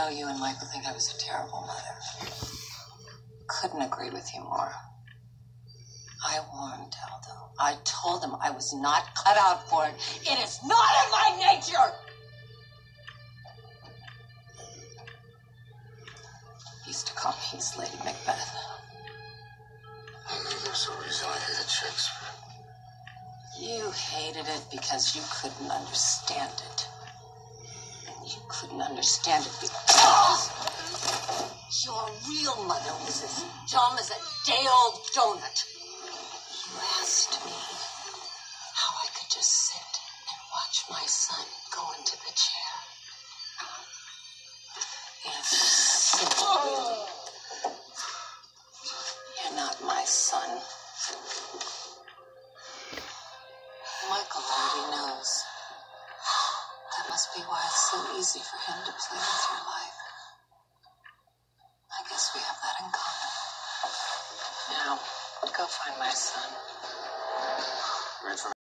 know you and Michael think I was a terrible mother. Couldn't agree with you more. I warned Aldo. I told him I was not cut out for it. It is not in my nature! He used to call me his Lady Macbeth. I knew there was a reason I hated Shakespeare. You hated it because you couldn't understand it. And you couldn't understand it because your real mother was as dumb as a day-old donut. You asked me how I could just sit and watch my son go into the chair. It's simple. You're not my son. Michael already knows. That must be why it's so easy for him to play with your life. I guess we have that in common. Now, go find my son. Ready for